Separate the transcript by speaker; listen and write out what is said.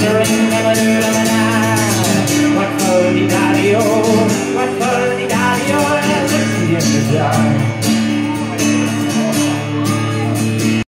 Speaker 1: What for the daddy-o, and let's see if you die.